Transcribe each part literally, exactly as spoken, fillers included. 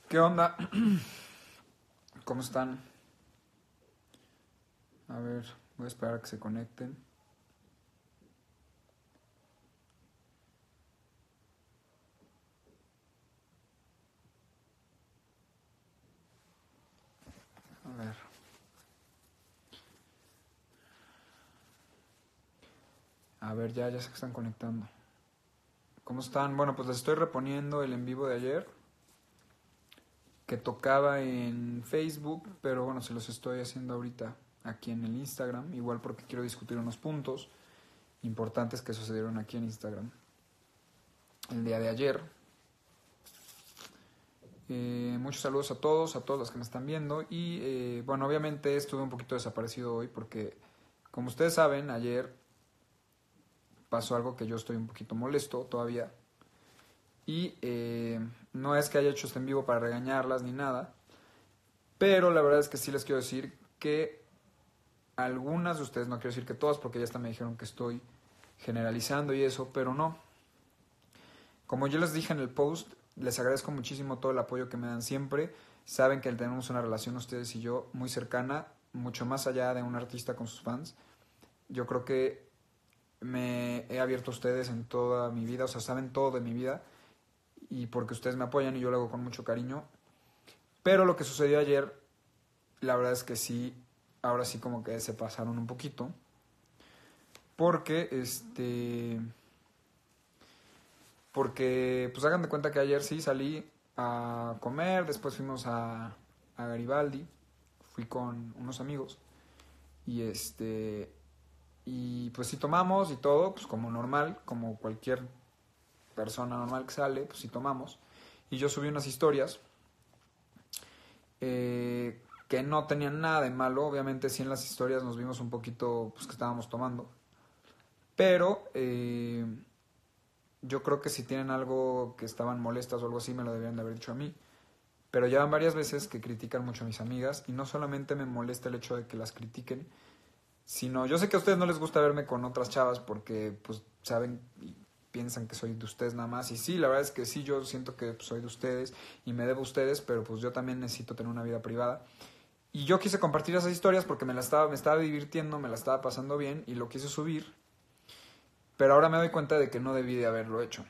¿Qué onda? ¿Cómo están? A ver, voy a esperar a que se conecten. A ver. A ver, ya, ya se están conectando. ¿Cómo están? Bueno, pues les estoy reponiendo el en vivo de ayer, que tocaba en Facebook, pero bueno, se los estoy haciendo ahorita aquí en el Instagram, igual porque quiero discutir unos puntos importantes que sucedieron aquí en Instagram el día de ayer. Eh, muchos saludos a todos, a todos los que me están viendo y eh, bueno, obviamente estuve un poquito desaparecido hoy porque, como ustedes saben, ayer pasó algo que yo estoy un poquito molesto todavía y eh, no es que haya hecho este en vivo para regañarlas ni nada, pero la verdad es que sí les quiero decir que algunas de ustedes, no quiero decir que todas porque ya hasta me dijeron que estoy generalizando y eso, pero no. Como yo les dije en el post, les agradezco muchísimo todo el apoyo que me dan siempre. Saben que tenemos una relación ustedes y yo muy cercana, mucho más allá de un artista con sus fans. Yo creo que me he abierto a ustedes en toda mi vida, o sea, saben todo de mi vida y porque ustedes me apoyan y yo lo hago con mucho cariño. Pero lo que sucedió ayer, la verdad es que sí, ahora sí como que se pasaron un poquito. Porque, este... Porque, pues hagan de cuenta que ayer sí salí a comer, después fuimos a, a Garibaldi, fui con unos amigos y este... Y pues sí tomamos y todo, pues como normal, como cualquier persona normal que sale, pues sí tomamos. Y yo subí unas historias eh, que no tenían nada de malo. Obviamente sí en las historias nos vimos un poquito, pues que estábamos tomando. Pero eh, yo creo que si tienen algo que estaban molestas o algo así, me lo deberían de haber dicho a mí. Pero ya van varias veces que critican mucho a mis amigas y no solamente me molesta el hecho de que las critiquen, sino yo sé que a ustedes no les gusta verme con otras chavas porque pues saben y piensan que soy de ustedes nada más. Y sí, la verdad es que sí, yo siento que pues, soy de ustedes y me debo a ustedes, pero pues yo también necesito tener una vida privada. Y yo quise compartir esas historias porque me, la estaba, me estaba divirtiendo, me la estaba pasando bien y lo quise subir. Pero ahora me doy cuenta de que no debí de haberlo hecho.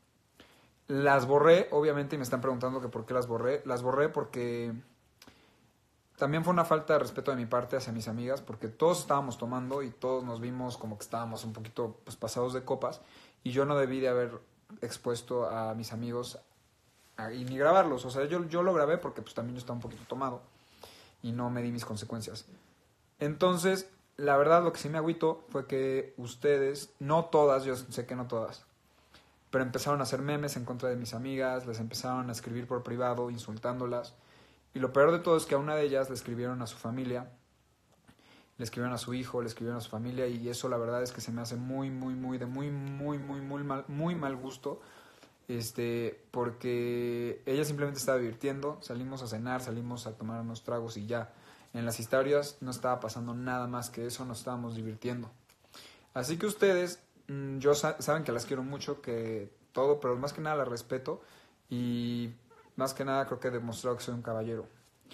Las borré, obviamente, y me están preguntando que por qué las borré. Las borré porque también fue una falta de respeto de mi parte hacia mis amigas, porque todos estábamos tomando y todos nos vimos como que estábamos un poquito pues, pasados de copas, y yo no debí de haber expuesto a mis amigos a, y ni grabarlos. O sea, yo, yo lo grabé porque pues también yo estaba un poquito tomado y no me di mis consecuencias. Entonces, la verdad lo que sí me agüitó fue que ustedes, no todas, yo sé que no todas, pero empezaron a hacer memes en contra de mis amigas, les empezaron a escribir por privado, insultándolas. Y lo peor de todo es que a una de ellas le escribieron a su familia, le escribieron a su hijo, le escribieron a su familia, y eso la verdad es que se me hace muy, muy, muy, de muy, muy, muy, muy mal, muy mal gusto, este, porque ella simplemente estaba divirtiendo, salimos a cenar, salimos a tomar unos tragos y ya. En las historias no estaba pasando nada más que eso, nos estábamos divirtiendo. Así que ustedes, mmm, yo saben que las quiero mucho, que todo, pero más que nada las respeto y más que nada creo que he demostrado que soy un caballero.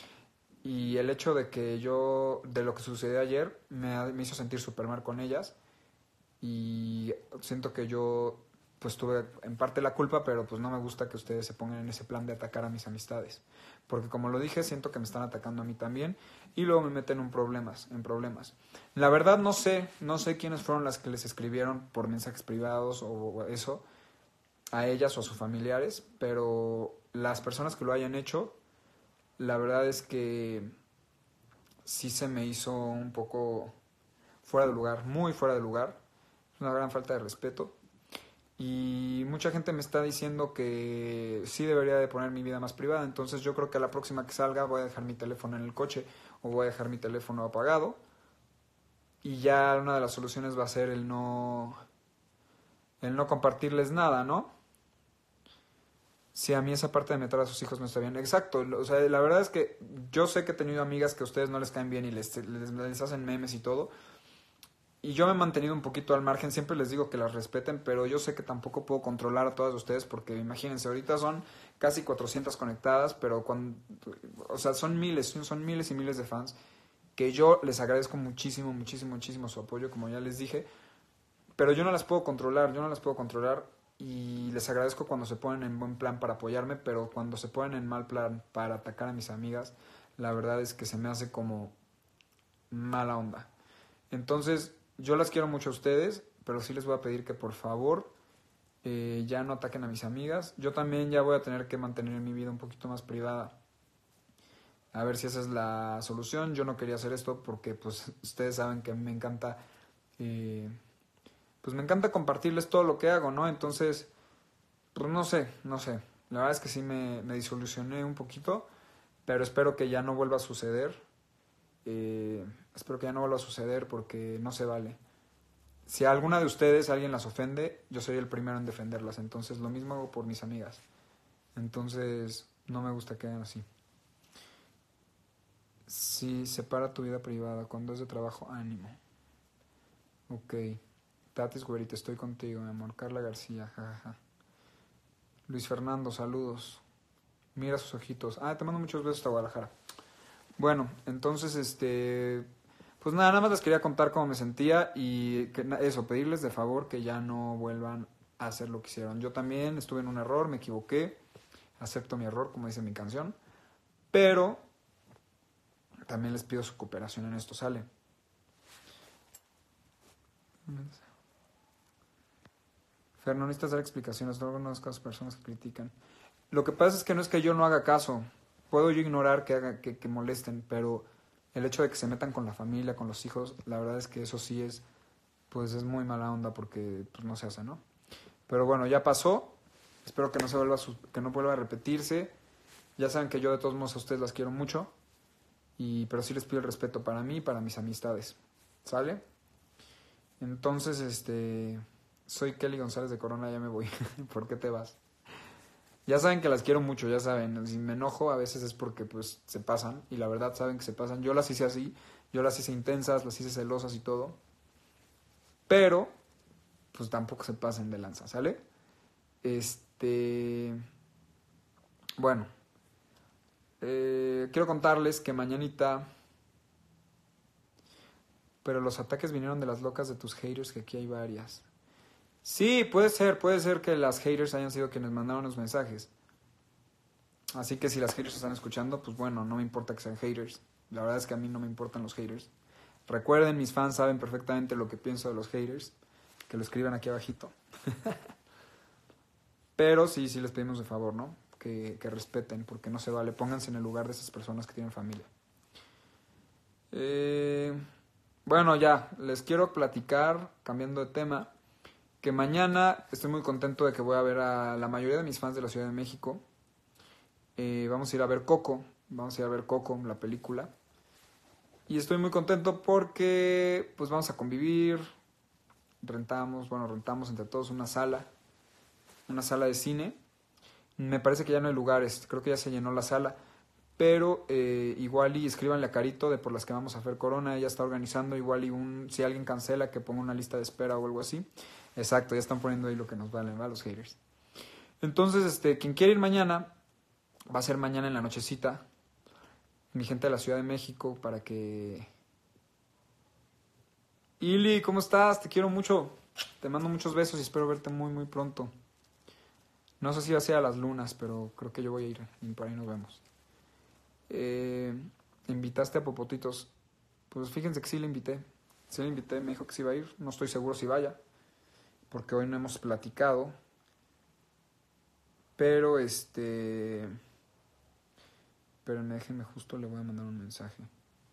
Y el hecho de que yo, de lo que sucedió ayer, me, me hizo sentir súper mal con ellas. Y siento que yo, pues tuve en parte la culpa, pero pues no me gusta que ustedes se pongan en ese plan de atacar a mis amistades. Porque como lo dije, siento que me están atacando a mí también. Y luego me meten en problemas, en problemas. La verdad no sé, no sé quiénes fueron las que les escribieron por mensajes privados o eso, a ellas o a sus familiares, pero las personas que lo hayan hecho, la verdad es que sí se me hizo un poco fuera de lugar, muy fuera de lugar. Es una gran falta de respeto. Y mucha gente me está diciendo que sí debería de poner mi vida más privada. Entonces yo creo que a la próxima que salga voy a dejar mi teléfono en el coche o voy a dejar mi teléfono apagado. Y ya una de las soluciones va a ser el no, el no compartirles nada, ¿no? Si a mí esa parte de meter a sus hijos no está bien. Exacto, o sea, la verdad es que yo sé que he tenido amigas que a ustedes no les caen bien y les, les, les hacen memes y todo. y yo me he mantenido un poquito al margen, siempre les digo que las respeten, pero yo sé que tampoco puedo controlar a todas ustedes porque imagínense, ahorita son casi cuatrocientas conectadas, pero cuando, o sea, son miles, son miles y miles de fans que yo les agradezco muchísimo, muchísimo, muchísimo su apoyo, como ya les dije, pero yo no las puedo controlar, yo no las puedo controlar y les agradezco cuando se ponen en buen plan para apoyarme, pero cuando se ponen en mal plan para atacar a mis amigas, la verdad es que se me hace como mala onda. Entonces, yo las quiero mucho a ustedes, pero sí les voy a pedir que por favor eh, ya no ataquen a mis amigas. Yo también ya voy a tener que mantener mi vida un poquito más privada. A ver si esa es la solución. Yo no quería hacer esto porque pues ustedes saben que a mí me encanta eh, pues me encanta compartirles todo lo que hago, ¿no? Entonces, pues no sé, no sé. La verdad es que sí me, me disolucioné un poquito, pero espero que ya no vuelva a suceder. Eh, espero que ya no vuelva a suceder porque no se vale. Si a alguna de ustedes alguien las ofende, yo soy el primero en defenderlas. Entonces, lo mismo hago por mis amigas. Entonces, no me gusta que hagan así. Sí, separa tu vida privada. Cuando es de trabajo, ánimo. Ok. Tatis, güerita, estoy contigo, mi amor. Carla García, jajaja. Luis Fernando, saludos. Mira sus ojitos. Ah, te mando muchos besos hasta Guadalajara. Bueno, entonces, este... Pues nada, nada más les quería contar cómo me sentía y que, eso, pedirles de favor que ya no vuelvan a hacer lo que hicieron. Yo también estuve en un error, me equivoqué, acepto mi error, como dice mi canción, pero también les pido su cooperación en esto, ¿sale? Fer, no necesitas dar explicaciones, no conozco a las personas que critican. Lo que pasa es que no es que yo no haga caso, puedo yo ignorar que, haga, que, que molesten, pero el hecho de que se metan con la familia, con los hijos, la verdad es que eso sí es, pues es muy mala onda porque pues no se hace, ¿no? Pero bueno, ya pasó, espero que no se vuelva a, que no vuelva a repetirse. Ya saben que yo de todos modos a ustedes las quiero mucho, y pero sí les pido el respeto para mí y para mis amistades, ¿sale? Entonces, este, soy Kelly González de Corona, ya me voy. ¿Por qué te vas? Ya saben que las quiero mucho, ya saben. Si me enojo a veces es porque pues se pasan. Y la verdad saben que se pasan. Yo las hice así. Yo las hice intensas, las hice celosas y todo. Pero pues tampoco se pasen de lanza, ¿sale? Este... Bueno. Eh, quiero contarles que mañanita... Pero los ataques vinieron de las locas de tus haters, que aquí hay varias. Sí, puede ser, puede ser que las haters hayan sido quienes mandaron los mensajes. Así que si las haters están escuchando, pues bueno, no me importa que sean haters. La verdad es que a mí no me importan los haters. Recuerden, mis fans saben perfectamente lo que pienso de los haters. Que lo escriban aquí abajito. Pero sí, sí les pedimos de favor, ¿no? Que, que respeten, porque no se vale. Pónganse en el lugar de esas personas que tienen familia. Eh, bueno, ya, les quiero platicar, cambiando de tema, que mañana estoy muy contento de que voy a ver a la mayoría de mis fans de la Ciudad de México. Eh, vamos a ir a ver Coco, vamos a ir a ver Coco, la película. Y estoy muy contento porque pues vamos a convivir, rentamos, bueno, rentamos entre todos una sala, una sala de cine. Me parece que ya no hay lugares, creo que ya se llenó la sala. Pero eh, igual y escríbanle a Carito de por las que vamos a hacer Corona, ella está organizando, igual y un, si alguien cancela que ponga una lista de espera o algo así. Exacto, ya están poniendo ahí lo que nos valen, ¿va? Los haters. Entonces, este, quien quiere ir mañana, va a ser mañana en la nochecita. Mi gente de la Ciudad de México, para que... Ili, ¿cómo estás? Te quiero mucho. Te mando muchos besos y espero verte muy, muy pronto. No sé si va a ser a las lunas, pero creo que yo voy a ir y por ahí nos vemos. Eh, ¿Invitaste a Popotitos? Pues fíjense que sí le invité. Sí le invité, me dijo que sí iba a ir. No estoy seguro si vaya, porque hoy no hemos platicado. Pero este... Pero déjenme, justo le voy a mandar un mensaje.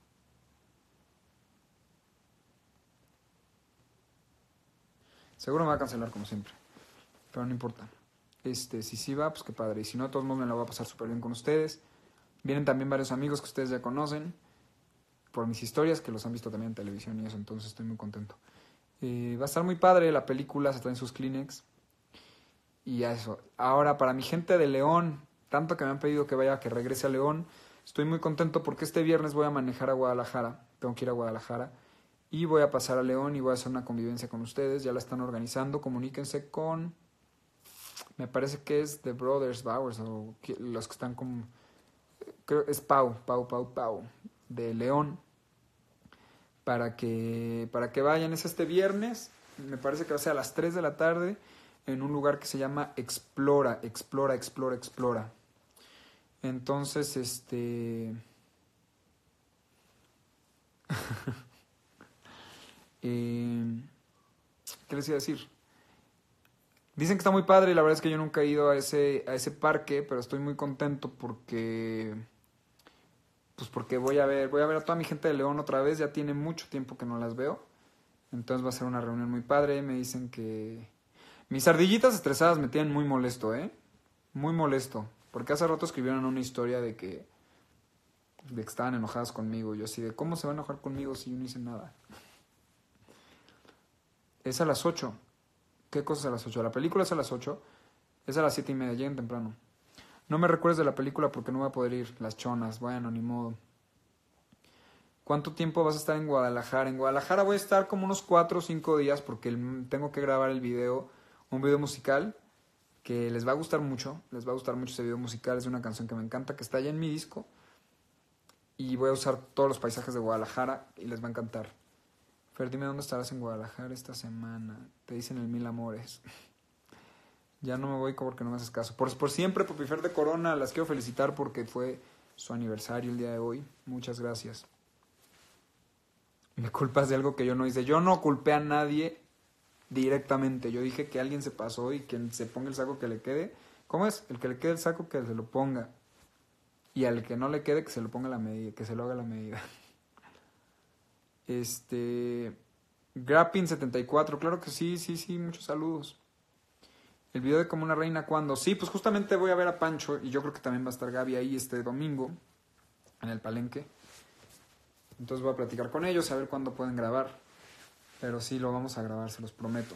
Seguro me va a cancelar como siempre, pero no importa. Este, si sí va, pues qué padre. Y si no, de todos modos me la voy a pasar súper bien con ustedes. Vienen también varios amigos que ustedes ya conocen por mis historias, que los han visto también en televisión y eso, entonces estoy muy contento. Eh, va a estar muy padre la película, se traen sus Kleenex. Y a eso. Ahora, para mi gente de León, tanto que me han pedido que vaya, que regrese a León, estoy muy contento porque este viernes voy a manejar a Guadalajara. Tengo que ir a Guadalajara. Y voy a pasar a León y voy a hacer una convivencia con ustedes. Ya la están organizando. Comuníquense con... Me parece que es The Brothers Bowers o que- los que están como... Creo es Pau, Pau, Pau, Pau, de León. Para que, para que vayan. Es este viernes. Me parece que va a ser a las tres de la tarde. En un lugar que se llama Explora, Explora, Explora, Explora. Entonces, este... eh, ¿Qué les iba a decir? Dicen que está muy padre y la verdad es que yo nunca he ido a ese, a ese parque, pero estoy muy contento porque... Pues porque voy a ver, voy a ver a toda mi gente de León otra vez, ya tiene mucho tiempo que no las veo. Entonces va a ser una reunión muy padre, me dicen que... Mis ardillitas estresadas me tienen muy molesto, ¿eh? Muy molesto. Porque hace rato escribieron una historia de que... De que estaban enojadas conmigo. Yo así de, ¿cómo se va a enojar conmigo si yo no hice nada? Es a las ocho. ¿Qué cosa es a las ocho? La película es a las ocho. Es a las siete y media, lleguen temprano. No me recuerdes de la película porque no voy a poder ir. Las chonas, bueno, ni modo. ¿Cuánto tiempo vas a estar en Guadalajara? En Guadalajara voy a estar como unos cuatro o cinco días porque el- tengo que grabar el video, un video musical que les va a gustar mucho. Les va a gustar mucho ese video musical. Es una canción que me encanta, que está allá en mi disco. Y voy a usar todos los paisajes de Guadalajara y les va a encantar. Fer, dime dónde estarás en Guadalajara esta semana. Te dicen el mil amores. Ya no me voy porque no me haces caso. Por, por siempre, Popi Fer de Corona, las quiero felicitar porque fue su aniversario el día de hoy. Muchas gracias. Me culpas de algo que yo no hice. Yo no culpé a nadie directamente. Yo dije que alguien se pasó y que se ponga el saco que le quede. ¿Cómo es? El que le quede el saco que se lo ponga. Y al que no le quede que se lo ponga a la medida, que se lo haga a la medida. Este... Grappin setenta y cuatro, claro que sí, sí, sí, muchos saludos. El video de Como una Reina, ¿cuándo? Sí, pues justamente voy a ver a Pancho y yo creo que también va a estar Gaby ahí este domingo en el Palenque. Entonces voy a platicar con ellos a ver cuándo pueden grabar. Pero sí, lo vamos a grabar, se los prometo.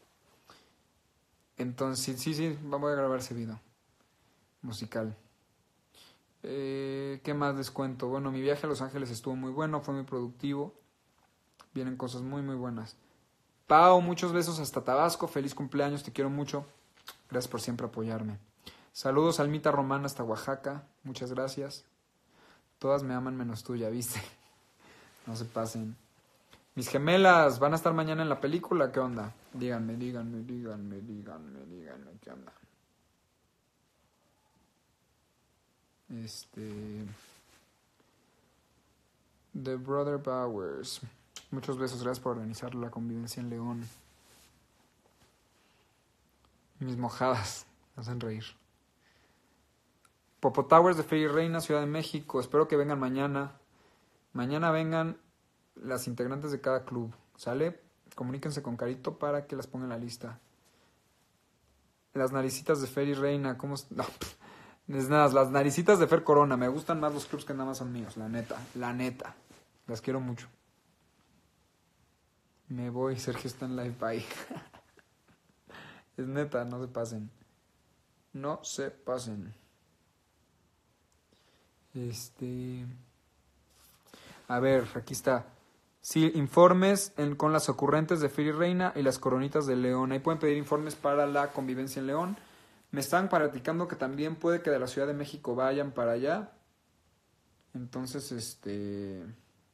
Entonces, sí, sí, sí, voy a grabar ese video musical. Eh, ¿Qué más les cuento? Bueno, mi viaje a Los Ángeles estuvo muy bueno, fue muy productivo. Vienen cosas muy, muy buenas. Pau, muchos besos hasta Tabasco. Feliz cumpleaños, te quiero mucho. Gracias por siempre apoyarme. Saludos, Almita Román hasta Oaxaca. Muchas gracias. Todas me aman menos tú, ya viste. No se pasen. Mis gemelas van a estar mañana en la película. ¿Qué onda? Díganme, díganme, díganme, díganme, díganme. ¿Qué onda? Este... The Brother Bowers. Muchos besos. Gracias por organizar la convivencia en León. Mis mojadas me hacen reír. Popo Towers de Fairy Reina, Ciudad de México. Espero que vengan mañana. Mañana vengan las integrantes de cada club. ¿Sale? Comuníquense con Carito para que las ponga en la lista. Las naricitas de Fairy Reina. ¿Cómo? No, es nada. Las naricitas de Fer Corona. Me gustan más los clubs que nada más son míos. La neta. La neta. Las quiero mucho. Me voy. Sergio está en live. Bye. Es neta. No se pasen. No se pasen. Este... A ver, aquí está. Sí, informes en, con las ocurrentes de Fairy Reina y las coronitas de León. Ahí pueden pedir informes para la convivencia en León. Me están platicando que también puede que de la Ciudad de México vayan para allá. Entonces, este...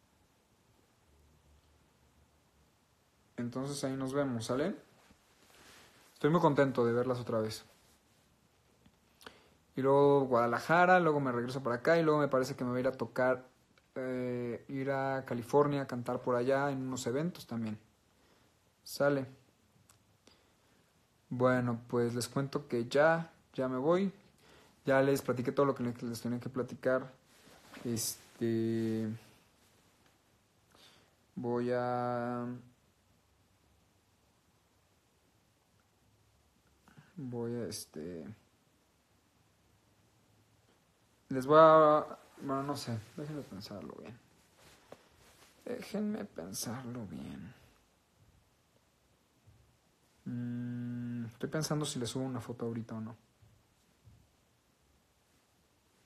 Entonces ahí nos vemos, ¿sale? Estoy muy contento de verlas otra vez. Y luego Guadalajara, luego me regreso para acá y luego me parece que me voy a ir a tocar, eh, ir a California a cantar por allá en unos eventos también. Sale. Bueno, pues les cuento que ya, ya me voy. Ya les platiqué todo lo que les tenía que platicar. Este... Voy a... Voy a, este... Les voy a... Bueno, no sé. Déjenme pensarlo bien. Déjenme pensarlo bien. Mm, estoy pensando si les subo una foto ahorita o no.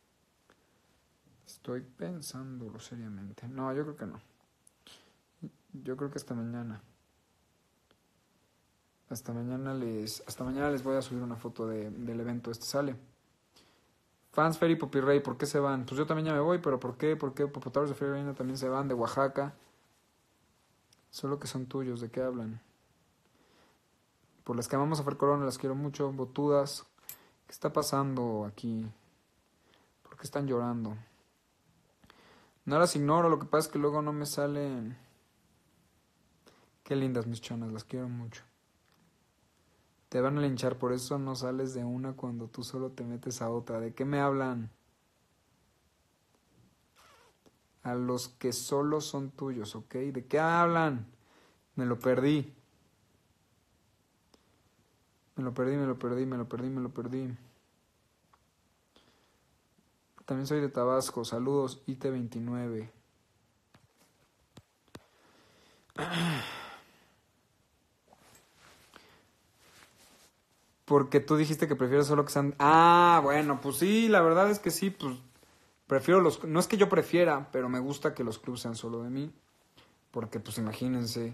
Estoy pensándolo seriamente. No, yo creo que no. Yo creo que hasta mañana. Hasta mañana les, hasta mañana les voy a subir una foto de, del evento. Este sale. Fans Fer y Popirrey, ¿por qué se van? Pues yo también ya me voy, pero ¿por qué? ¿Por qué? Popotauros de Fer Reina también se van, de Oaxaca. Solo que son tuyos, ¿de qué hablan? Por las que amamos a Fer Corona, las quiero mucho. Botudas, ¿qué está pasando aquí? ¿Por qué están llorando? No las ignoro, lo que pasa es que luego no me salen. Qué lindas mis chonas, las quiero mucho. Te van a linchar, por eso no sales de una cuando tú solo te metes a otra. ¿De qué me hablan? A los que solo son tuyos, ¿ok? ¿De qué hablan? Me lo perdí. Me lo perdí, me lo perdí, me lo perdí, me lo perdí. También soy de Tabasco. Saludos, I T veintinueve. Porque tú dijiste que prefieres solo que sean... Ah, bueno, pues sí, la verdad es que sí, pues prefiero los... No es que yo prefiera, pero me gusta que los clubs sean solo de mí. Porque, pues imagínense.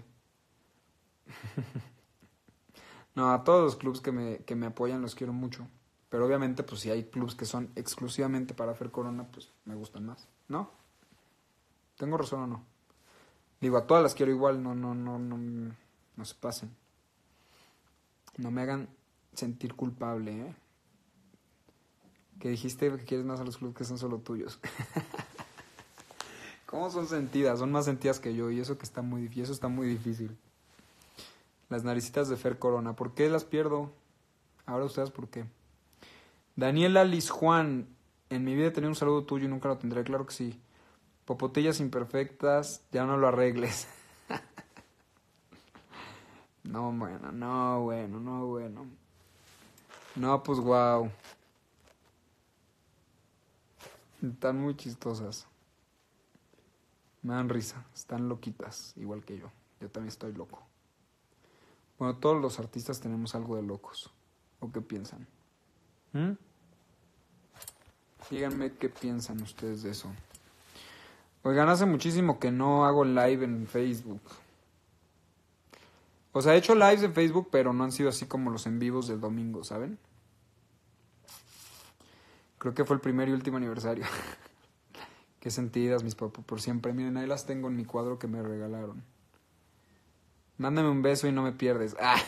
No, a todos los clubs que me, que me apoyan los quiero mucho. Pero obviamente, pues si hay clubs que son exclusivamente para Fer Corona, pues me gustan más, ¿no? ¿Tengo razón o no? Digo, a todas las quiero igual, no, no, no, no, no se pasen. No me hagan sentir culpable, ¿eh? Que dijiste que quieres más a los clubs que son solo tuyos. ¿Cómo son sentidas? Son más sentidas que yo y eso que está muy difícil, eso está muy difícil. Las naricitas de Fer Corona, ¿por qué las pierdo? Ahora ustedes, ¿por qué? Daniela Liz Juan, en mi vida he tenido un saludo tuyo y nunca lo tendré, claro que sí. Popotillas imperfectas, ya no lo arregles. No, bueno, no, bueno, no, bueno. No, pues wow. Están muy chistosas. Me dan risa, están loquitas, igual que yo. Yo también estoy loco. Bueno, todos los artistas tenemos algo de locos. ¿O qué piensan? ¿Mm? Díganme qué piensan ustedes de eso. Oigan, hace muchísimo que no hago live en Facebook. O sea, he hecho lives en Facebook, pero no han sido así como los en vivos del domingo, ¿saben? Creo que fue el primer y último aniversario. Qué sentidas, mis papás, por siempre. Miren, ahí las tengo en mi cuadro que me regalaron. Mándame un beso y no me pierdes. Ah.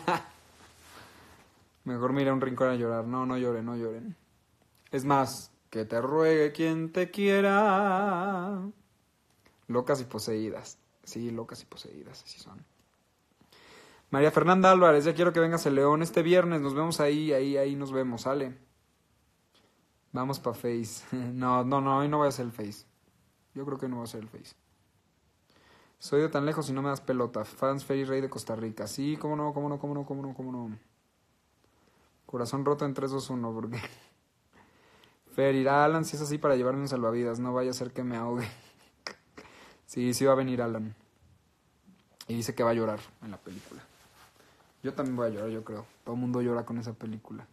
Mejor me iré a un rincón a llorar. No, no lloren, no lloren. Es más, que te ruegue quien te quiera. Locas y poseídas. Sí, locas y poseídas, así son. María Fernanda Álvarez, ya quiero que vengas el León este viernes. Nos vemos ahí, ahí, ahí nos vemos, sale. Vamos pa' Face. No, no, no, hoy no voy a hacer el Face. Yo creo que no voy a hacer el Face. Soy de tan lejos y no me das pelota. Fans Ferry Rey de Costa Rica. Sí, cómo no, cómo no, cómo no, cómo no, cómo no. Corazón roto en tres, dos, uno, porque... Fer, irá Alan si es así para llevarme un salvavidas. No vaya a ser que me ahogue. Sí, sí va a venir Alan. Y dice que va a llorar en la película. Yo también voy a llorar, yo creo. Todo el mundo llora con esa película.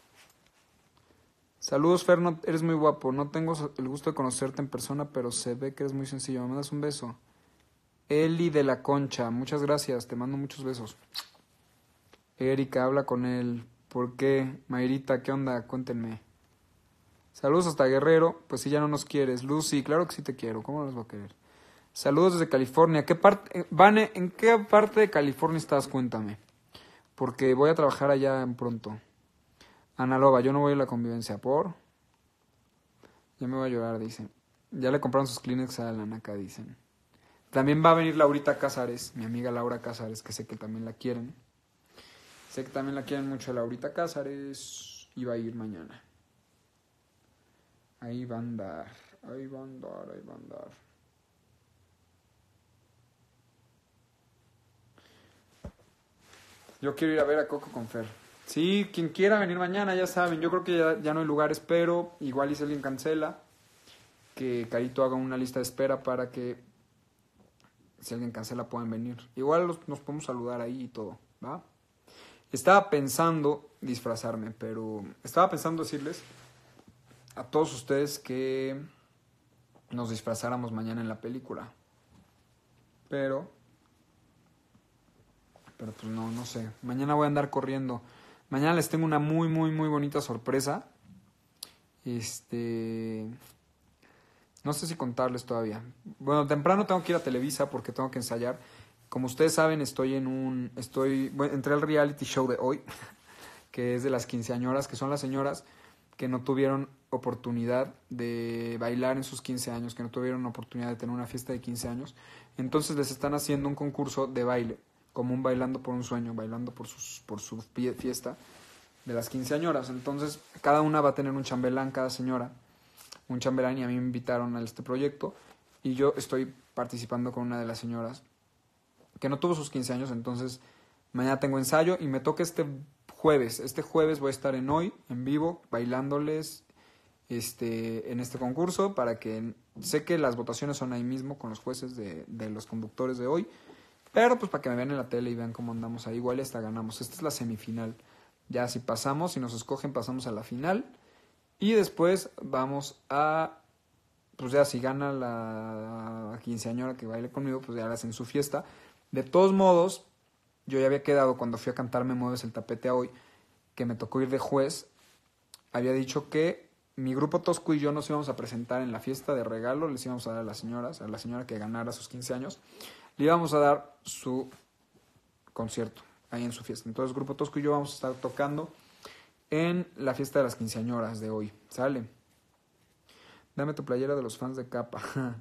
Saludos, Fer, no, eres muy guapo. No tengo el gusto de conocerte en persona, pero se ve que eres muy sencillo. ¿Me mandas un beso? Eli de la Concha, muchas gracias. Te mando muchos besos. Erika, habla con él. ¿Por qué? Mayrita, ¿qué onda? Cuéntenme. Saludos hasta Guerrero. Pues si ya no nos quieres. Lucy, claro que sí te quiero. ¿Cómo no los voy a querer? Saludos desde California. ¿Qué parte, Vane, ¿en qué parte de California estás? Cuéntame. Porque voy a trabajar allá pronto. Ana Loba, yo no voy a la convivencia. ¿Por? Ya me voy a llorar, dicen. Ya le compraron sus Kleenex a la Naka, dicen. También va a venir Laurita Cázares, mi amiga Laura Cázares, que sé que también la quieren. Sé que también la quieren mucho a Laurita Cázares. Y va a ir mañana. Ahí va a andar. Ahí va a andar, ahí va a andar. Yo quiero ir a ver a Coco con Fer. Sí, quien quiera venir mañana, ya saben. Yo creo que ya, ya no hay lugares, pero igual y si alguien cancela, que Carito haga una lista de espera para que si alguien cancela puedan venir. Igual los, nos podemos saludar ahí y todo, ¿va? Estaba pensando disfrazarme, pero estaba pensando decirles a todos ustedes que nos disfrazáramos mañana en la película. Pero pero pues no, no sé. Mañana voy a andar corriendo. Mañana les tengo una muy, muy, muy bonita sorpresa. Este... No sé si contarles todavía. Bueno, temprano tengo que ir a Televisa porque tengo que ensayar. Como ustedes saben, estoy en un... estoy bueno, entré al reality show de hoy, que es de las quinceañeras, que son las señoras que no tuvieron oportunidad de bailar en sus quince años, que no tuvieron oportunidad de tener una fiesta de quince años. Entonces les están haciendo un concurso de baile, como un bailando por un sueño, bailando por, sus, por su fiesta de las quinceañeras. Entonces cada una va a tener un chambelán, cada señora, un chambelán, y a mí me invitaron a este proyecto y yo estoy participando con una de las señoras que no tuvo sus quince años. Entonces mañana tengo ensayo y me toca este jueves. Este jueves voy a estar en Hoy, en vivo, bailándoles este, en este concurso, para que... Sé que las votaciones son ahí mismo con los jueces de, de los conductores de Hoy, pero pues para que me vean en la tele y vean cómo andamos ahí. Igual hasta ganamos. Esta es la semifinal. Ya si pasamos, si nos escogen, pasamos a la final. Y después vamos a... Pues ya si gana la quinceañera que baile conmigo, pues ya la hacen su fiesta. De todos modos, yo ya había quedado cuando fui a cantar Me Mueves el Tapete a Hoy, que me tocó ir de juez. Había dicho que mi grupo Tosco y yo nos íbamos a presentar en la fiesta de regalo. Les íbamos a dar a las señoras, a la señora que ganara sus quince años, le íbamos a dar su concierto ahí en su fiesta. Entonces Grupo Tosco y yo vamos a estar tocando en la fiesta de las quinceañeras de Hoy. ¿Sale? Dame tu playera de los fans de Capa.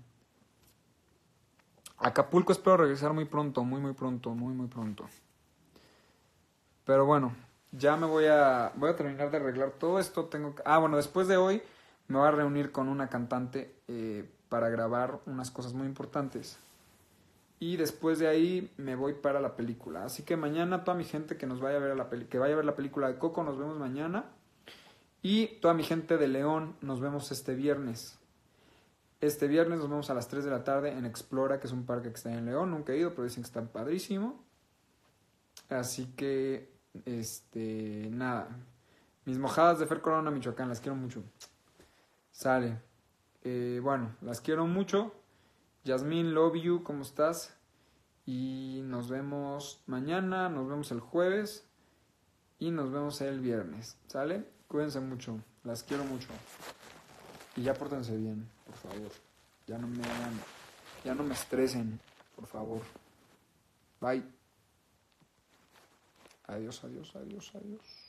Acapulco espero regresar muy pronto, muy muy pronto, muy muy pronto. Pero bueno, ya me voy a voy a terminar de arreglar todo esto. Tengo que, ah, bueno, después de Hoy me voy a reunir con una cantante eh, para grabar unas cosas muy importantes. Y después de ahí me voy para la película. Así que mañana toda mi gente que nos vaya a ver a la peli que vaya a ver la película de Coco, nos vemos mañana. Y toda mi gente de León, nos vemos este viernes. Este viernes nos vemos a las tres de la tarde en Explora, que es un parque que está en León. Nunca he ido, pero dicen que está padrísimo. Así que, este, nada. Mis mojadas de Fer Corona, Michoacán, las quiero mucho. Sale. Eh, bueno, las quiero mucho. Yasmín, love you, ¿cómo estás? Y nos vemos mañana, nos vemos el jueves y nos vemos el viernes. ¿Sale? Cuídense mucho, las quiero mucho. Y ya pórtense bien, por favor. Ya no me hagan, ya no me estresen, por favor. Bye. Adiós, adiós, adiós, adiós.